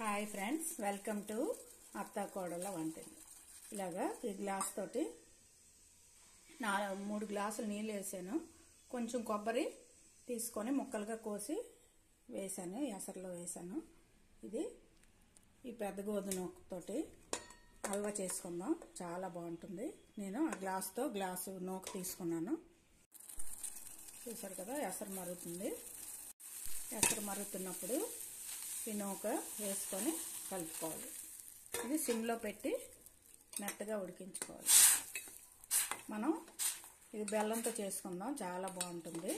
Hi friends, welcome to అత్తా కోడళ్ళ వంటిల్లు. ఇలాగా ఈ గ్లాస్ తోటి 3 గ్లాసులు నీళ్ళు వేసాను. కొంచెం కొబ్బరి తీసుకొని ముక్కలుగా కోసి వేసాను, ఎసరులో వేసాను. ఇది ఈ పెద్ద గోధుమ తోటి హల్వా చేసుకుందాం, చాలా బాగుంటుంది. నేను ఆ గ్లాసుతో గ్లాసు నూక తీసుకున్నాను. చూసారు కదా, ఎసరు మరుగుతుంది. ఎసరు మరుగుతున్నప్పుడు ఈ నూక వేసుకొని కలుపుకోవాలి. ఇది సిమ్లో పెట్టి మెత్తగా ఉడికించుకోవాలి. మనం ఇది బెల్లంతో చేసుకుందాం, చాలా బాగుంటుంది.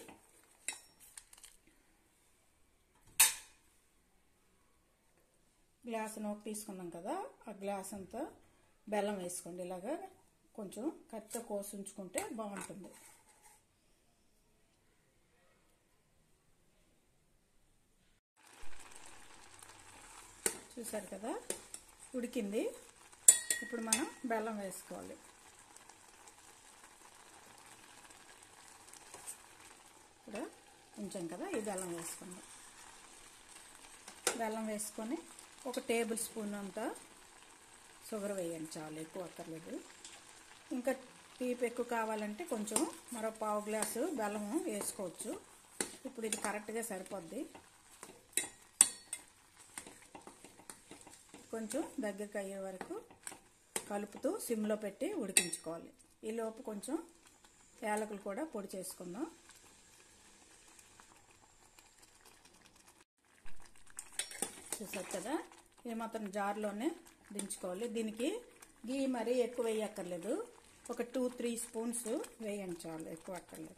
గ్లాసు నూక తీసుకున్నాం కదా, ఆ గ్లాస్ అంతా బెల్లం వేసుకోండి. ఇలాగా కొంచెం కత్తితో కోసి ఉంచుకుంటే బాగుంటుంది. చూసారు కదా, ఉడికింది. ఇప్పుడు మనం బెల్లం వేసుకోవాలి. ఇప్పుడు ఉంచాం కదా, ఈ బెల్లం వేసుకుందాం. బెల్లం వేసుకొని ఒక టేబుల్ స్పూన్ అంతా షుగర్ వేయండి, చాలు, ఎక్కువ అక్కర్లేదు. ఇంకా తీపి ఎక్కువ కావాలంటే కొంచెం మరో పావు గ్లాసు బెల్లం వేసుకోవచ్చు. ఇప్పుడు ఇది కరెక్ట్గా సరిపోద్ది. కొంచెం దగ్గరికి అయ్యే వరకు కలుపుతూ సిమ్లో పెట్టి ఉడికించుకోవాలి. ఈలోపు కొంచెం యాలకులు కూడా పొడి చేసుకుందాం. చూసారు కదా, ఇది మాత్రం జార్లోనే దించుకోవాలి. దీనికి గీ మరీ ఎక్కువ వేయక్కర్లేదు, ఒక 2-3 స్పూన్స్ వేయండి, చాలు, ఎక్కువ అక్కర్లేదు.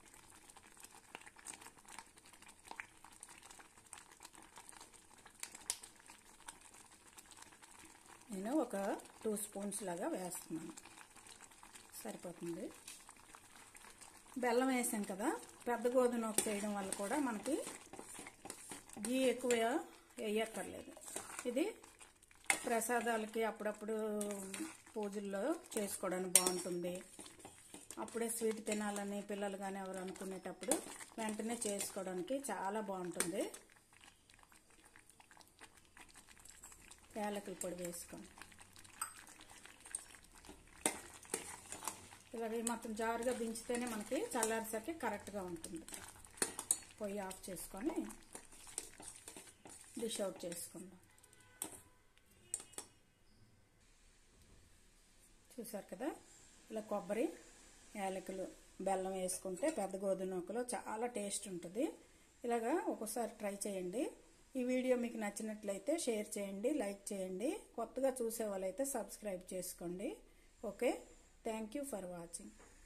నేను ఒక 2 స్పూన్స్ లాగా వేస్తున్నాను, సరిపోతుంది. బెల్లం వేసాం కదా, పెద్ద గోధుమ నూక చేయడం వల్ల కూడా మనకి గీ ఎక్కువ వేయక్కర్లేదు. ఇది ప్రసాదాలకి అప్పుడప్పుడు పూజల్లో చేసుకోవడానికి బాగుంటుంది. అప్పుడే స్వీట్ తినాలని పిల్లలు కానీ ఎవరు అనుకునేటప్పుడు వెంటనే చేసుకోవడానికి చాలా బాగుంటుంది. యాలకుల పొడి వేసుకోండి. ఇలాగ మొత్తం జారుగా దించితేనే మనకి చల్లారిసరికి కరెక్ట్గా ఉంటుంది. పొయ్యి ఆఫ్ చేసుకొని డిష్ అవుట్ చేసుకుందాం. చూసారు కదా, ఇలా కొబ్బరి, యాలకులు, బెల్లం వేసుకుంటే పెద్ద గోధుమ నూకలో చాలా టేస్ట్ ఉంటుంది. ఇలాగా ఒక్కోసారి ట్రై చేయండి. ఈ వీడియో మీకు నచ్చినట్లయితే షేర్ చేయండి, లైక్ చేయండి. కొత్తగా చూసే వాళ్ళైతే సబ్స్క్రైబ్ చేసుకోండి. Okay, thank you for watching.